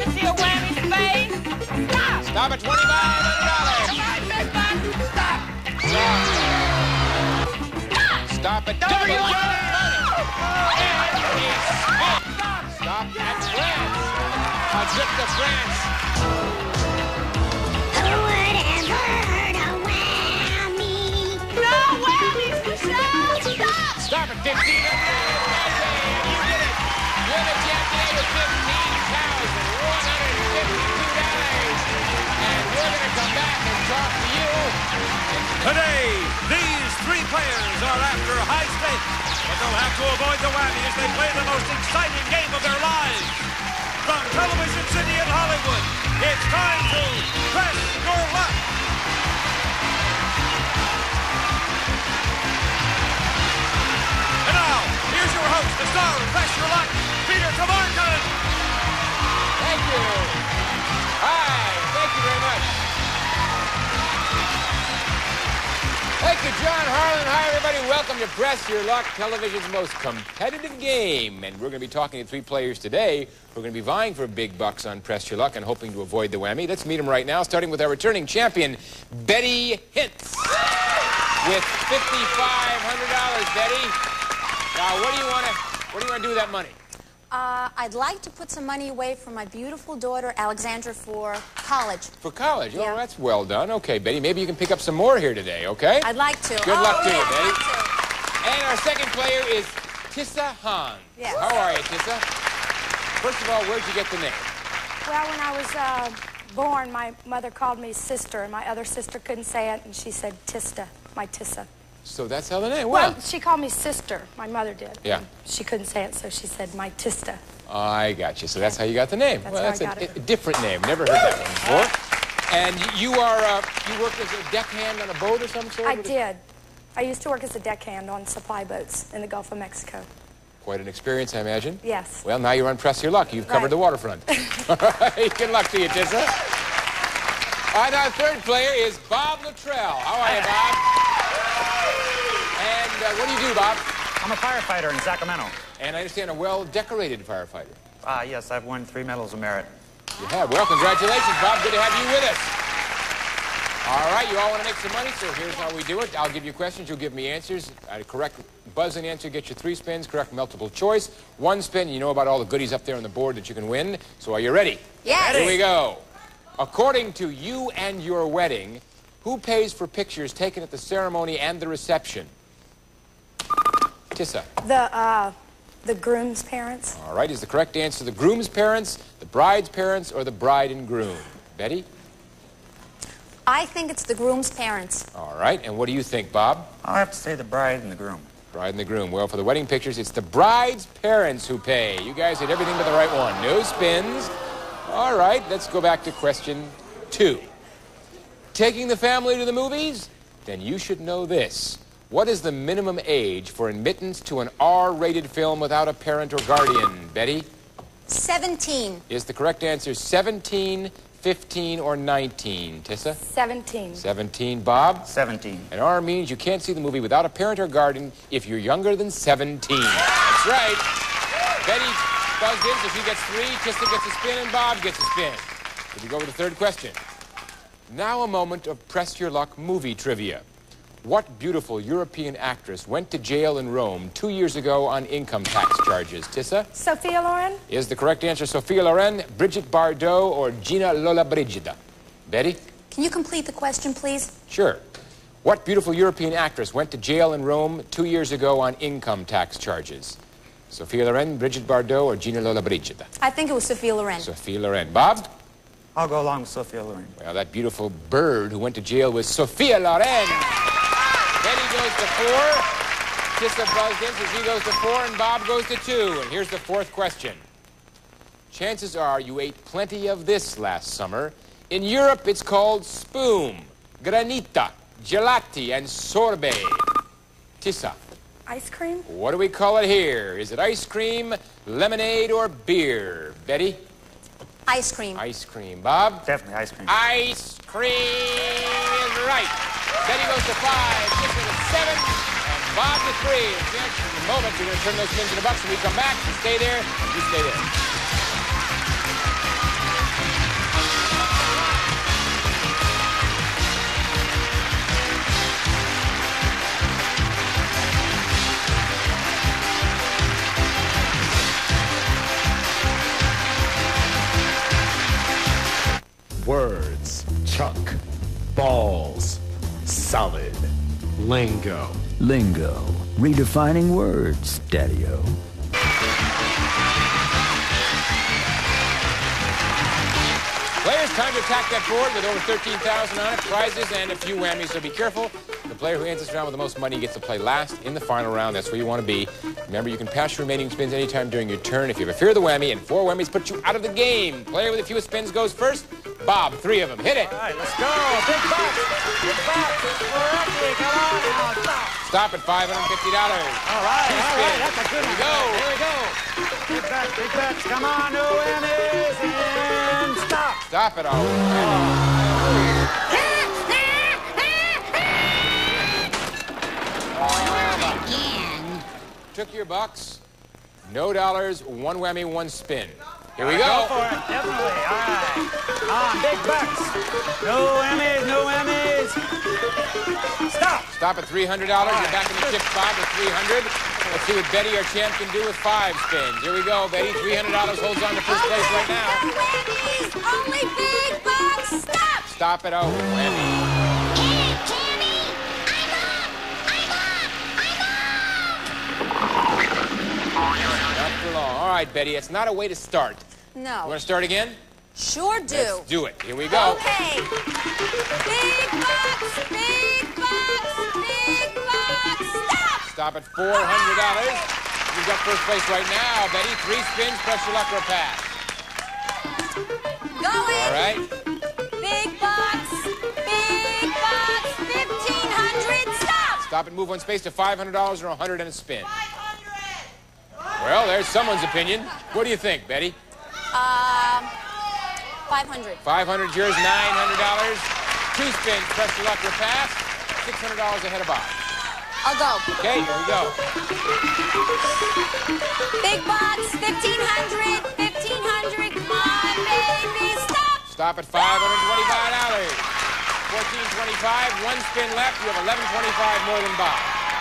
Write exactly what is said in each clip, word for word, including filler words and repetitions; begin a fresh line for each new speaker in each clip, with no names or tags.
See a whammy face? Stop!
Stop at twenty-five hundred dollars.
Come on, big man. Stop!
Stop. Stop at double
you
money.
want?
And a spin. Stop at France. A trip to France.
No whammies, Michelle! Stop!
Stop at fifteen hundred dollars. You did it. You're the champion with fifteen thousand one hundred fifty-two dollars. And we're going to come back and talk to you.
Today, these three players are after high stakes, but they'll have to avoid the whammy as they play the most exciting game of their lives. From Television City in Hollywood, it's time to press your luck. And now, here's your host, the star of Press Your Luck, Peter Tamarkin.
Thank you. Hi. Thank you very much. Thank you, John Harlan. Hi, everybody. Welcome to Press Your Luck, television's most competitive game. And we're going to be talking to three players today who are going to be vying for big bucks on Press Your Luck and hoping to avoid the whammy. Let's meet them right now, starting with our returning champion, Betty Hintz, with fifty-five hundred dollars, Betty. Now, what do you want to what do you want to do with that money?
Uh, I'd like to put some money away for my beautiful daughter, Alexandra, for college.
For college?
Yeah.
Oh, that's well done. Okay, Betty, maybe you can pick up some more here today, okay?
I'd like to.
Good
oh,
luck to
yeah,
you,
I'd
Betty.
like to.
And our second player is Tissa Hahn.
Yes.
How are you, Tissa? First of all, where'd you get the name?
Well, when I was uh, born, my mother called me sister, and my other sister couldn't say it, and she said Tista, my Tissa.
So that's how the name.
Well,
Well,
she called me sister. My mother did.
Yeah.
She couldn't say it, so she said my Tista.
I got you. So that's how you got the name.
That's
well,
how
that's
I
a,
got it.
a different name. Never heard that one before. And you are, uh, you worked as a deckhand on a boat or some sort?
I did. I used to work as a deckhand on supply boats in the Gulf of Mexico.
Quite an experience, I imagine.
Yes.
Well, now you're on Press Your Luck. You've covered
Right.
the waterfront. All right. Good luck to you, Tissa. And our third player is Bob Luttrell. How are you, Bob? And uh, what do you do, Bob?
I'm a firefighter in Sacramento.
And I understand a well-decorated firefighter.
Ah, yes, I've won three medals of merit.
You have. Well, congratulations, Bob. Good to have you with us. All right, you all want to make some money, so here's how we do it. I'll give you questions. You'll give me answers. A correct buzzing answer gets you three spins. Correct multiple choice. One spin, you know about all the goodies up there on the board that you can win. So are you ready?
Yes.
Here we go. According to You and Your Wedding, who pays for pictures taken at the ceremony and the reception? Tissa.
The, uh, the groom's parents.
All right, is the correct answer the groom's parents, the bride's parents, or the bride and groom? Betty?
I think it's the groom's parents.
All right, and what do you think, Bob?
I'll have to say the bride and the groom.
Bride and the groom. Well, for the wedding pictures, it's the bride's parents who pay. You guys did everything but the right one. No spins. All right, let's go back to question two. Taking the family to the movies? Then you should know this. What is the minimum age for admittance to an R rated film without a parent or guardian? Betty?
seventeen.
Is the correct answer seventeen, fifteen, or nineteen? Tissa?
seventeen.
seventeen. Bob?
seventeen.
And R means you can't see the movie without a parent or guardian if you're younger than seventeen. That's right. Betty buzzed in, so she gets three. Tissa gets a spin, and Bob gets a spin. Here we go with the third question. Now a moment of Press Your Luck movie trivia. What beautiful European actress went to jail in Rome two years ago on income tax charges? Tissa?
Sophia Loren?
Is the correct answer Sophia Loren, Brigitte Bardot, or Gina Lollobrigida? Betty?
Can you complete the question, please?
Sure. What beautiful European actress went to jail in Rome two years ago on income tax charges? Sophia Loren, Brigitte Bardot, or Gina Lollobrigida?
I think it was Sophia Loren.
Sophia Loren. Bob?
I'll go along with Sophia Loren.
Well, that beautiful bird who went to jail was Sophia Loren. Betty goes to four. Tissa buzzed in, so she goes to four, and Bob goes to two. And here's the fourth question. Chances are you ate plenty of this last summer. In Europe, it's called spoon, granita, gelati, and sorbet. Tissa.
Ice cream?
What do we call it here? Is it ice cream, lemonade, or beer? Betty?
Ice cream.
Ice cream. Bob?
Definitely ice cream.
Ice cream is right. Betty goes to five, Tissa to seven, and Bob to three. In just a moment, you're going to turn those spins into bucks when we come back. You stay there. You stay there.
Words. Chuck. Balls. Solid. Lingo.
Lingo. Redefining words, Daddy-O.
Players, time to attack that board with over thirteen thousand on it, prizes, and a few whammies, so be careful. The player who ends this round with the most money gets to play last in the final round. That's where you want to be. Remember, you can pass your remaining spins anytime during your turn. If you have a fear of the whammy, and four whammies put you out of the game. Player with the fewest spins goes first. Bob, three of them. Hit it.
All right, let's go. Big box. Big box. Correctly. Come on now. Stop.
Stop at five hundred fifty dollars.
All right,
Two
all right.
spins.
That's a good
Here we
one.
go.
Here we go. Big bets, big bets. Come on, no whammies. And stop.
Stop it all.
Again.
Took your bucks. No dollars, one whammy, one spin. Here we
Go
go.
for it. Definitely. All right. Come on, big bucks. No whammies, no whammies. Stop.
Stop at three hundred dollars. You're back in the chips, Bob, at three hundred dollars. Let's see what Betty, our champ, can do with five spins. Here we go, Betty. three hundred dollars holds on to first place right now.
No whammies, only big bucks. Stop.
Stop it, oh, whammy.
Hey, Tammy! I'm up! I'm up! I'm up!
Not for long. All right, Betty, it's not a way to start. You
No.
want to start again?
Sure do.
Let's do it. Here we go.
Okay. Big bucks, big bucks, big bucks. Stop.
Stop at four hundred dollars. You've got first place right now, Betty. Three spins, press your luck or pass.
Going.
All right.
Big bucks, big bucks, fifteen hundred. Stop.
Stop and move one space to five hundred dollars or one hundred and a spin. Well, there's someone's opinion. What do you think, Betty?
Um, five hundred.
five hundred dollars yours, nine hundred dollars. Two spins, press your luck or pass. six hundred dollars ahead of Bob.
I'll go.
Okay, here we go.
Big bucks, fifteen hundred, fifteen hundred. Come on, baby. Stop.
Stop at five hundred twenty-five dollars. fourteen twenty-five, one spin left. You have eleven twenty-five more than Bob.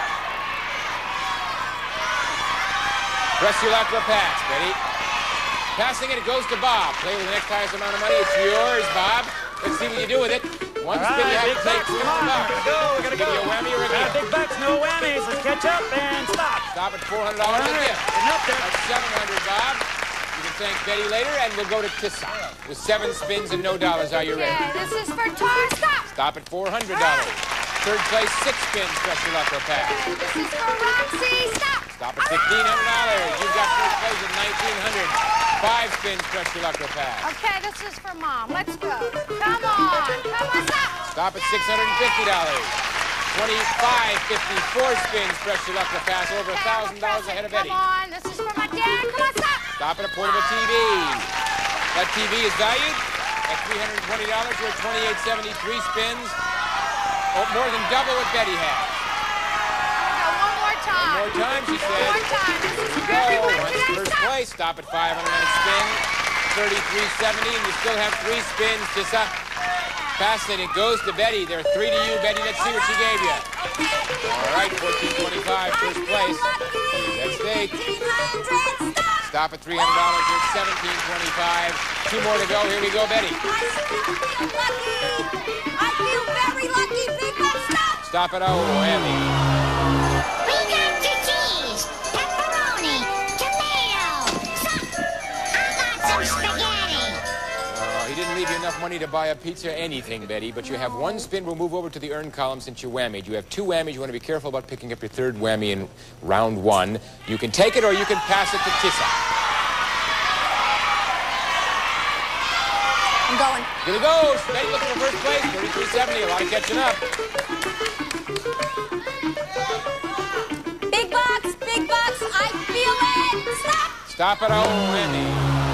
Press your luck or pass, Betty. Passing it, it goes to Bob. Play with the next highest amount of money. It's yours, Bob. Let's see what you do with it. One
All
spin you
right,
have
big
to take
bucks.
three
Come on.
hundred bucks.
We're gonna go. We're gonna
Give
go.
you a whammy or a
Uh,
gift.
big bucks, no whammies. Let's catch up and stop.
Stop at four hundred dollars a
All right,
gift.
getting up there.
That's seven hundred dollars, Bob. You can thank Betty later, and we'll go to Tissa. With seven spins and no dollars, are you ready?
Okay, this is for Tar. Stop.
Stop at four hundred dollars. Third place, six spins, press your luck or pass.
This is for Roxy. Stop.
Stop at fifteen hundred dollars. You've got first place at nineteen hundred dollars. Five spins, press your luck or pass.
Okay, this is for Mom. Let's go. Come on. Come on, stop.
Stop at six hundred fifty dollars. twenty-five fifty, four spins, press your luck or pass. Over one thousand dollars ahead of Betty.
Come on. This is for my dad. Come on, stop.
Stop at a portable T V. That T V is valued at three hundred twenty dollars. You're at twenty-eight seventy, three spins. Oh, more than double what Betty has.
Go one more time.
More time, she
One more
says.
time. This is for
Go.
everyone
Once
today.
first
Stop.
place. Stop at five hundred on a spin. thirty-three seventy, and you still have three spins. Tissa. Pass it. It goes to Betty. There are three to you, Betty. Let's see what she gave you. All right, fourteen twenty-five, first place. That's stake.
fifteen hundred. Stop.
Stop at three hundred dollars. You're at seventeen twenty-five. Two more to go. Here we go, Betty.
I still feel lucky. I feel very lucky. Big bucks. Stop.
Stop at oh, whammy.
We got your cheese, pepperoni, tomato. Stop. I got some spaghetti.
Uh, he didn't leave you enough money to buy a pizza or anything, Betty, but you have one spin. We'll move over to the earn column since you whammied. You have two whammies. You want to be careful about picking up your third whammy in round one. You can take it or you can pass it to Tissa.
I'm going.
Here we go. Betty looking for first place. thirty-three seventy. A lot of catching up.
Big bucks, big bucks. I feel it. Stop.
Stop at oh, whammy.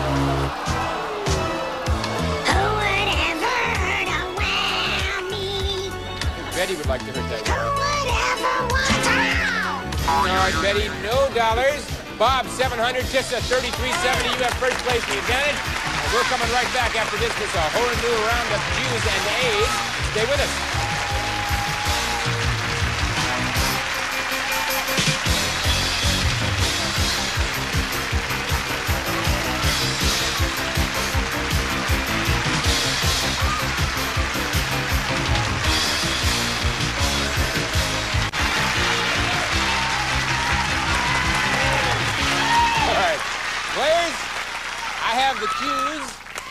Who would ever hurt a whammy?
Betty would like to hurt that
Who
whammy.
would ever want to?
All right, Betty, no dollars. Bob, seven hundred. Tissa, thirty-three seventy. You have first place, the advantage. And we're coming right back after this with a whole new round of Jews and A's. Stay with us.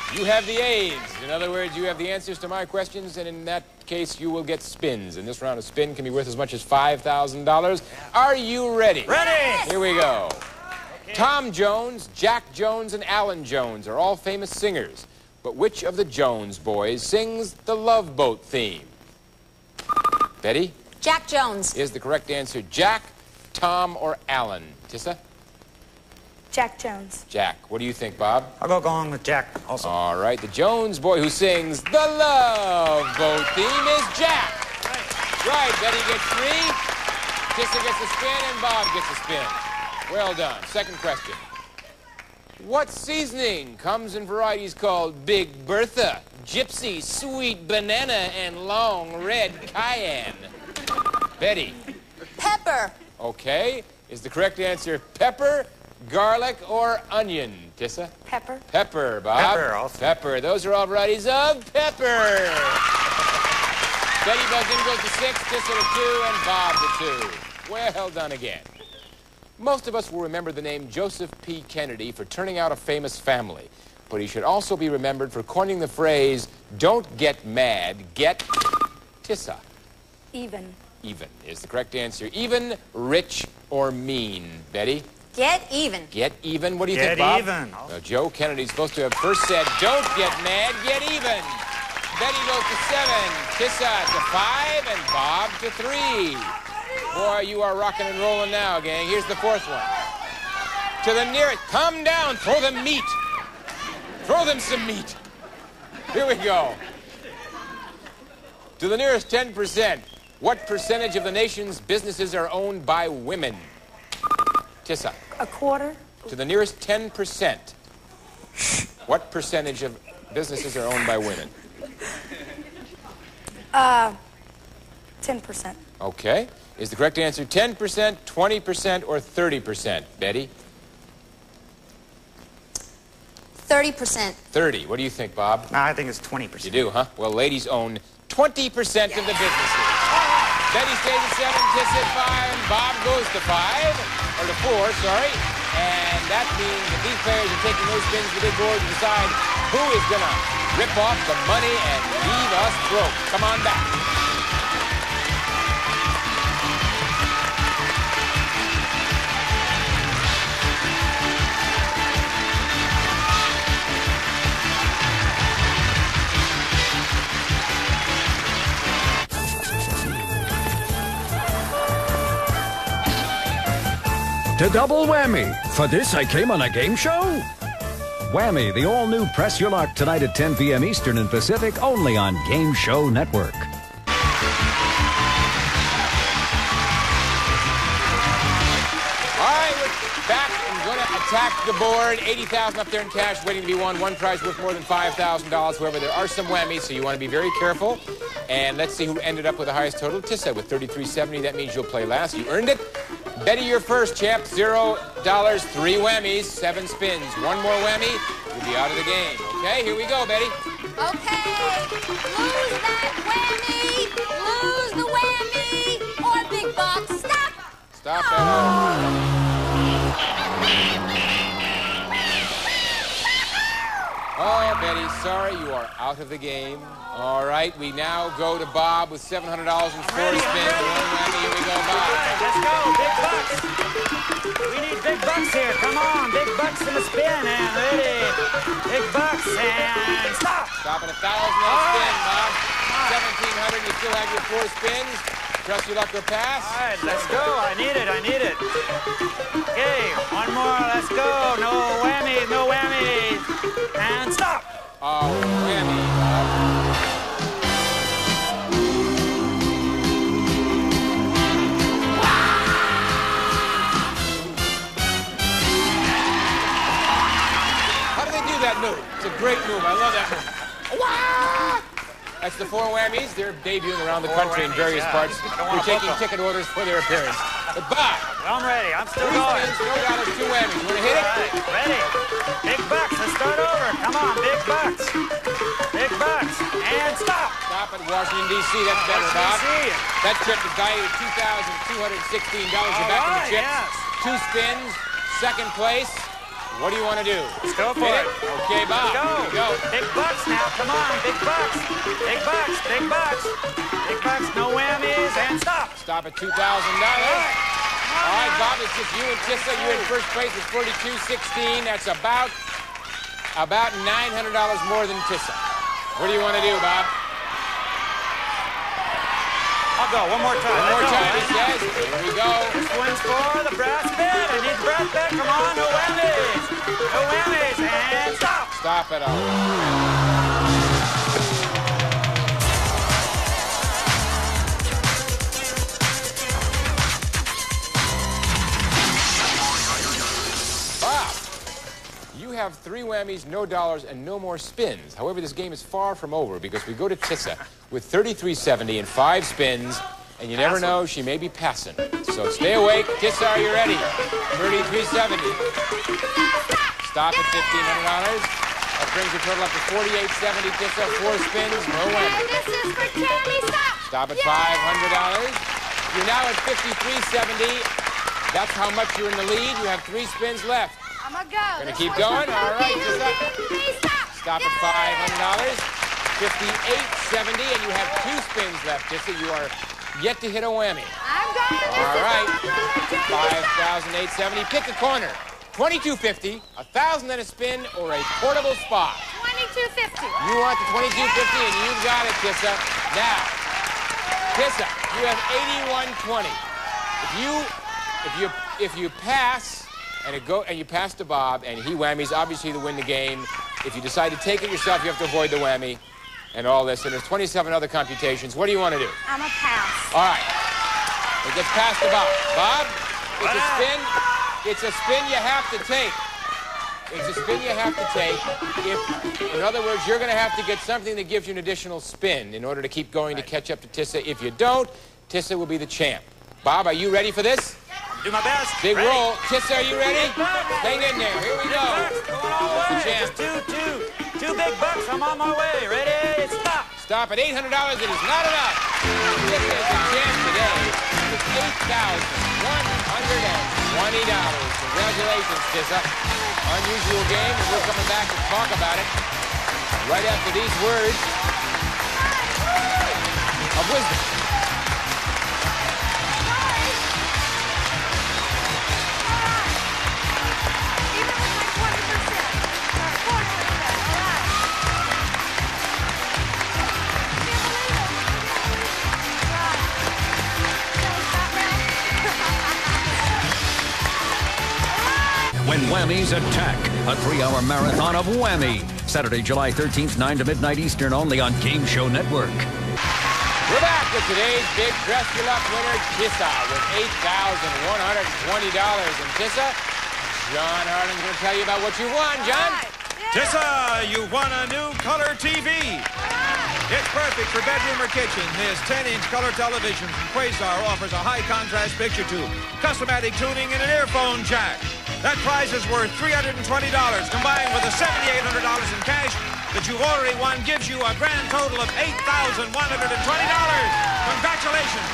You have the A's. In other words, you have the answers to my questions, and in that case, you will get spins. And this round of spin can be worth as much as five thousand dollars. Are you ready?
Ready!
Here we go. Okay. Tom Jones, Jack Jones, and Alan Jones are all famous singers. But which of the Jones boys sings the Love Boat theme? Betty?
Jack Jones.
Is the correct answer Jack, Tom, or Alan? Tissa?
Jack Jones.
Jack. What do you think, Bob?
I'll go along with Jack also.
All right. The Jones boy who sings the Love Boat theme is Jack. Right. Right. Betty gets three. Tissa gets a spin, and Bob gets a spin. Well done. Second question. What seasoning comes in varieties called Big Bertha, Gypsy, Sweet Banana, and Long Red Cayenne? Betty.
Pepper.
Okay. Is the correct answer pepper, garlic, or onion? Tissa?
Pepper.
Pepper, Bob.
Pepper, also.
Pepper. Those are all varieties of pepper. Betty Buzz in goes to six, Tissa to two, and Bob to two. Well done again. Most of us will remember the name Joseph P. Kennedy for turning out a famous family. But he should also be remembered for coining the phrase, don't get mad, get Tissa.
Even.
Even is the correct answer. Even, rich, or mean? Betty?
Get even.
Get even? What do you
Get
think, Bob?
even.
Now, Joe Kennedy's supposed to have first said, don't get mad, get even. Betty goes to seven, Tissa to five, and Bob to three. Boy, you are rocking and rolling now, gang. Here's the fourth one. To the nearest, calm down, throw them meat. Throw them some meat. Here we go. To the nearest ten percent, what percentage of the nation's businesses are owned by women? Tissa.
A quarter.
To the nearest ten percent, what percentage of businesses are owned by women?
Uh, ten percent.
Okay. Is the correct answer ten percent, twenty percent, or thirty percent? Betty?
thirty percent.
thirty. What do you think, Bob?
No, I think it's twenty
You
percent.
do, huh? Well, ladies own twenty percent of the businesses. Betty stays at seven, Tissa at five, and Bob goes to five, or to four, sorry. And that means that these players are taking those spins to the big board to decide who is going to rip off the money and leave us broke. Come on back.
To double whammy. For this, I came on a game show? Whammy, the all-new Press Your Luck tonight at ten p m Eastern and Pacific, only on Game Show Network.
All right, we're back and going to attack the board. eighty thousand dollars up there in cash waiting to be won. One prize worth more than five thousand dollars. However, there are some whammies, so you want to be very careful. And let's see who ended up with the highest total. Tissa with thirty-three seventy. That means you'll play last. You earned it. Betty, you're first, champ. Zero dollars, three whammies, seven spins. One more whammy, you'll be out of the game. Okay, here we go, Betty.
Okay. Lose that whammy. Lose the whammy. Or big bucks. Stop.
Stop that. Oh, Betty, sorry, you are out of the game. All right, we now go to Bob with seven hundred dollars and four
Ready,
spins.
ready.
One whammy, here we go,
All
Bob.
right, let's go. Big bucks. We need big bucks here. Come on. Big bucks in the spin. And ready. Big bucks. And stop.
Stop at a thousand on the spin, Bob. Seventeen hundred, you still have your four spins. Trust your luck or pass.
All right, let's go. I need it. I need it. Okay, one more. Let's go. No whammies. No whammies. And stop.
Oh, whammy, Bob. How do they do that move? It's a great move. I love that move. Wah! That's the four whammies. They're debuting around the
Four
country in
whammies,
various
yeah.
parts.
Don't
We're
wanna
taking
book them.
ticket orders for their appearance. But Bob,
Well, I'm ready. I'm still
three
going.
spins, no dollars, two whammies. You want to hit
All
it?
right, ready. Big bucks. Let's start over. Come on, big bucks. Big bucks. And stop.
Stop at Washington, D C That's better, Bob.
See you.
That trip is valued at two thousand two hundred sixteen dollars. You're
All
back in the
right,
chips.
yes.
Two spins, second place. What do you want to do?
Let's go for
Hit
it.
Okay, Bob.
Go.
Here we go.
Big bucks now. Come on. Big bucks. Big bucks. Big bucks. Big bucks. No whammies. And stop.
Stop at two thousand dollars. All right, Bob, it's just you and Tissa. You in first place with forty-two sixteen. That's about, about nine hundred dollars more than Tissa. What do you want to do, Bob?
I'll go. One more time.
One more
Let's go.
time, he says. Here we go.
This one's for the brass bit. I need the brass bit. Come on. No whammies. No whammies. And stop.
Stop it all. You have three whammies, no dollars, and no more spins. However, this game is far from over because we go to Tissa with thirty-three seventy and five spins, and you never know, she may be passing. So stay awake. Tissa, are you ready? thirty-three seventy. Stop at fifteen hundred dollars. That brings your total up to forty-eight seventy. Tissa, four spins, no whammy.
And this is for Tammy. Stop.
Stop at five hundred dollars. You're now at fifty-three seventy. That's how much you're in the lead. You have three spins left.
I'm gonna go.
Gonna keep going? All right, Tissa. Stop at five hundred dollars. fifty-eight seventy, and you have two spins left, Tissa. You are yet to hit a whammy.
I'm going.
All right. five thousand eight hundred seventy. Pick a corner. twenty-two fifty, one thousand and a spin, or a portable spot.
twenty-two fifty.
You want the twenty-two fifty, and you've got it, Tissa. Now, Tissa, you have eighty-one twenty. If you, if you, if you pass, and it go, and you pass to Bob, and he whammies, obviously to win the game. If you decide to take it yourself, you have to avoid the whammy, and all this. And there's twenty-seven other computations. What do you want to do?
I'm a pass.
All right. It gets passed to Bob. Bob, it's a spin. It's a spin you have to take. It's a spin you have to take. If, in other words, you're going to have to get something that gives you an additional spin in order to keep going to catch up to Tissa. If you don't, Tissa will be the champ. Bob, are you ready for this?
Do my best.
Big
ready.
roll. Tissa, are you ready? Hang in there. Here we go.
Going all the way.
Champ.
Just two, two, two big bucks. I'm on my way. Ready? Stop.
Stop at eight hundred dollars. It is not enough. Tissa is the champ today with eight thousand one hundred twenty dollars. Congratulations, Tissa. Unusual game, and we're coming back to talk about it right after these words of wisdom.
When Whammies Attack, a three-hour marathon of whammy. Saturday, July thirteenth, nine to midnight Eastern, only on Game Show Network.
We're back with today's big Press Your Luck winner, Tissa, with eight thousand one hundred twenty dollars. And Tissa, John Harlan's going to tell you about what you won, John.
Tissa, you won a new color T V. It's perfect for bedroom or kitchen. This ten-inch color television from Quasar offers a high-contrast picture tube, customatic tuning, and an earphone jack. That prize is worth three hundred twenty dollars, combined with the seven thousand eight hundred dollars in cash that you've already won gives you a grand total of eight thousand one hundred twenty dollars. Congratulations.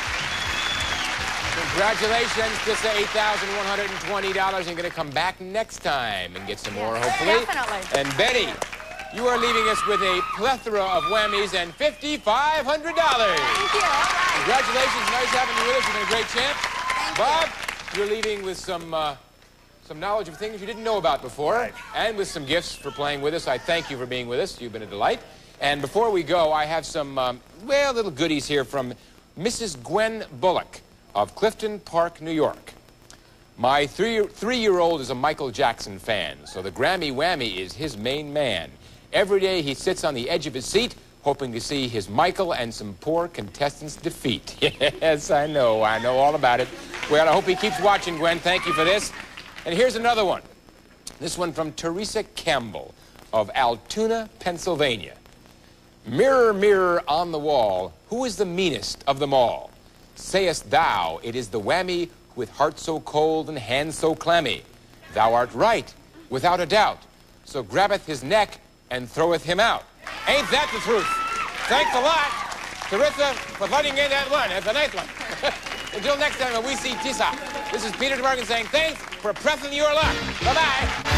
Congratulations, Tissa, eight thousand one hundred twenty dollars. You're going to come back next time and get some more, hopefully.
Definitely.
And Betty, you are leaving us with a plethora of whammies and five thousand five hundred dollars.
Thank you. All right.
Congratulations. Nice having you with us. You've been a great champ.
Thank
Bob, you. you're leaving with some, uh, some knowledge of things you didn't know about before,
Right.
and with some gifts for playing with us. I thank you for being with us. You've been a delight. And before we go, I have some, um, well, little goodies here from Missus Gwen Bullock of Clifton Park, New York. My three, three-year-old is a Michael Jackson fan, so the Grammy Whammy is his main man. Every day he sits on the edge of his seat, hoping to see his Michael and some poor contestants defeat. Yes, I know. I know all about it. Well, I hope he keeps watching, Gwen. Thank you for this. And here's another one. This one from Teresa Campbell of Altoona, Pennsylvania. Mirror, mirror on the wall, who is the meanest of them all? Sayest thou, it is the whammy with heart so cold and hand so clammy. Thou art right, without a doubt. So grabbeth his neck and throweth him out. Ain't that the truth? Thanks a lot, Teresa, for letting in that one. That's a nice one. Until next time when we see Tissa, this is Peter DeMarkin saying thanks for pressing your luck. Bye-bye.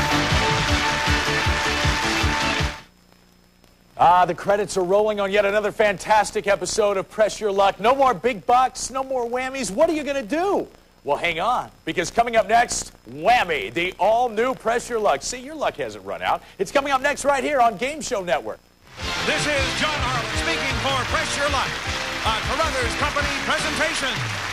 Ah, the credits are rolling on yet another fantastic episode of Press Your Luck. No more big bucks, no more whammies. What are you going to do? Well, hang on, because coming up next, Whammy, the all-new Press Your Luck. See, your luck hasn't run out. It's coming up next right here on Game Show Network.
This is John Harlan speaking for Press Your Luck, a Carruthers Company presentation.